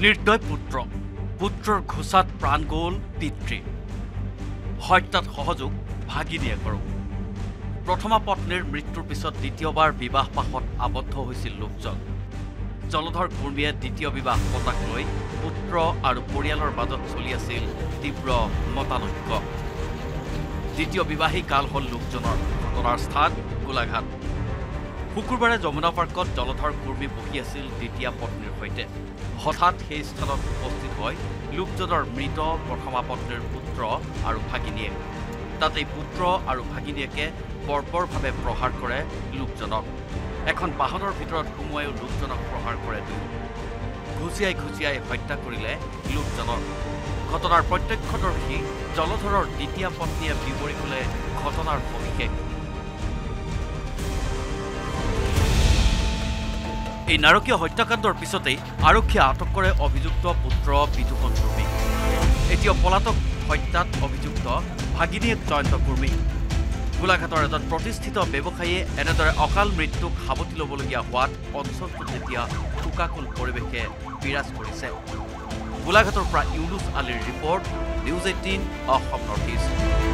নিৰ্দয় পুত্ৰৰ ঘোষাত প্ৰাণ গ'ল পিতৃ হত্যাত সহযোগ ভাগিনীয়েকৰ প্ৰথমা পত্নীৰ মৃত্যুৰ পিছত দ্বিতীয়বাৰ বিবাহ পাশত আবদ্ধ হৈছিল লোকজন জলধৰ কুৰ্মীয়ে দ্বিতীয় বিবাহ পতাক লৈ পুত্ৰ আৰু পৰিয়ালৰ মাজত চলি আছিল তীব্ৰ মতানৈক্য দ্বিতীয় বিবাহী কাল হল লোকজনৰ ঘটনাৰ স্থান গোলাঘাট শুকুৰবাৰে যমুনা পাৰ্কত জলধৰ কুৰ্মী বহি আছিল দ্বিতীয় পত্নীৰ সৈতে হঠাৎ সেই স্থানত উপস্থিত হয় লোকজনৰ মৃত প্ৰথমা পত্নীৰ পুত্ৰ আৰু ভাগিনীয়েক তাতে পুত্ৰ আৰু ভাগিনীয়েকে বৰ্বৰভাৱে প্ৰহাৰ কৰে লোকজনক এখন বাহনৰ ভিতৰত সোমোৱাই লোকজনক প্ৰহাৰ কৰে ঘুচিয়াই হত্যা কৰিলে লোকজনৰ ঘটনাৰ প্ৰত্যক্ষদৰ্শী জলধৰৰ দ্বিতীয় পত্নীয়ে বিৱৰি ক'লে ঘটনাৰ সবিশেষ এই নাৰকীয় হত্যাকাণ্ডৰ পিছতেই আৰক্ষীয়ে আটক কৰে অভিযুক্ত পুত্ৰ বিদুষণ কুৰ্মী এতিয়া পলাতক হত্যাত অভিযুক্ত ভাগিনীয়েক জয়ন্ত কুৰ্মী গোলাঘাটৰ এজন প্ৰতিষ্ঠিত ব্যৱসায়ীয়ে এনেদৰে অকাল মৃত্যুক সাৱটি ল'বলগীয়া হোৱাত অঞ্চলটোত এতিয়া শোকাকুল পৰিৱেশে বিৰাজ কৰিছে গোলাঘাটৰ পৰা ইউনুছ আলীৰ report news 18 Assam north east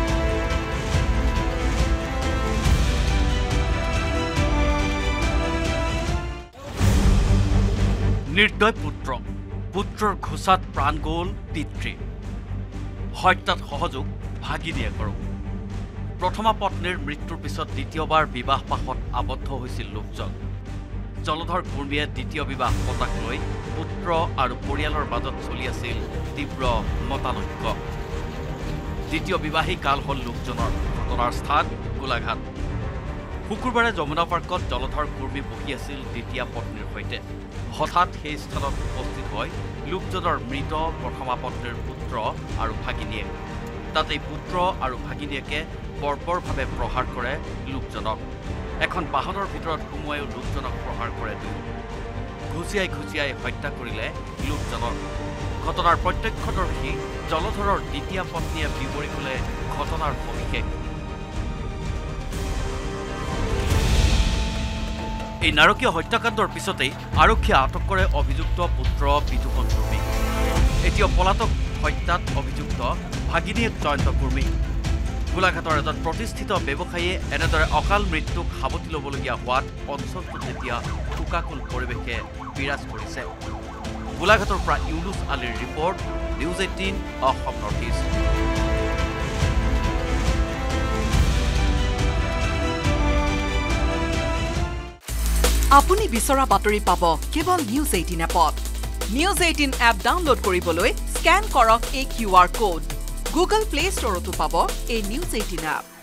নিৰ্দয় পুত্ৰৰ ঘোষাত প্ৰাণ গ'ল পিতৃ হত্যাত সহযোগ ভাগিনীয়েকৰ প্ৰথমা পত্নীৰ মৃত্যুৰ পিছত দ্বিতীয়বাৰ বিবাহ পাশত আবদ্ধ হৈছিল লোকজন জলধৰ কুৰ্মীয়ে দ্বিতীয় বিবাহ পতাক লৈ পুত্ৰ আৰু পৰিয়ালৰ মাজত চলি আছিল তীব্ৰ মতানৈক্য দ্বিতীয় বিবাহী কাল হল লোকজনৰ ঘটনাৰ স্থান গোলাঘাট শুকুৰবাৰে যমুনা পাৰ্কত জলধৰ কুৰ্মী বহি আছিল দ্বিতীয় পত্নীৰ সৈতে হঠাৎ সেই স্থানত উপস্থিত হয় লোকজনৰ মৃত প্ৰথমা পত্নীৰ পুত্ৰ আৰু ভাগিনীয়েক তাতে পুত্ৰ আৰু ভাগিনীয়েকে বৰ্বৰভাৱে প্ৰহাৰ কৰে লোকজনক এখন বাহনৰ ভিতৰত সোমোৱাই লোকজনক প্ৰহাৰ কৰে ঘুচিয়াই হত্যা কৰিলে লোকজনৰ ঘটনাৰ প্ৰত্যক্ষদৰ্শী জলধৰৰ দ্বিতীয় পত্নীয়ে বিৱৰি ক'লে ঘটনাৰ সবিশেষ এই নাৰকীয় হত্যাকাণ্ডৰ পিছতেই আৰক্ষীয়ে আটক কৰে অভিযুক্ত পুত্ৰ বিদুষণ কুৰ্মী এতিয়া পলাতক হত্যাত অভিযুক্ত ভাগিনীয়েক জয়ন্ত কুৰ্মী গোলাঘাটৰ এজন প্ৰতিষ্ঠিত ব্যৱসায়ীয়ে এনেদৰে অকাল মৃত্যুক সাৱটি ল'বলগীয়া হোৱাত অঞ্চলটোত এতিয়া শোকাকুল পৰিৱেশে বিৰাজ কৰিছে গোলাঘাটৰ পৰা ইউনুছ আলীৰ report news 18 Assam north east আপুনি বিচৰা বাতৰি পাব কেৱল নিউজ 18 এপত নিউজ 18 এপ ডাউনলোড কৰিবলৈ স্ক্যান কৰক এই QR কোড গুগল প্লে ষ্টৰতো পাব এই নিউজ 18 এপ